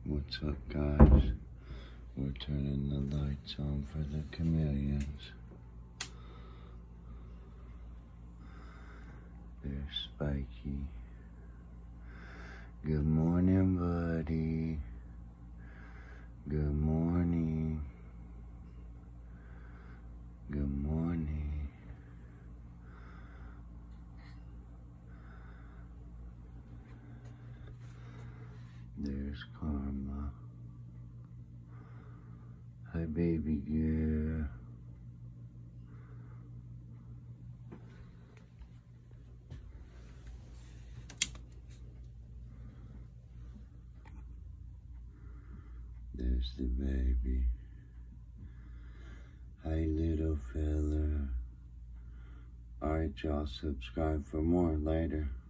What's up, guys? We're turning the lights on for the chameleons. There's Spiky. Good morning, buddy. Good morning. Good morning. There's Karma. Hi, baby girl. There's the baby. Hi, little fella. Alright, y'all, subscribe for more later.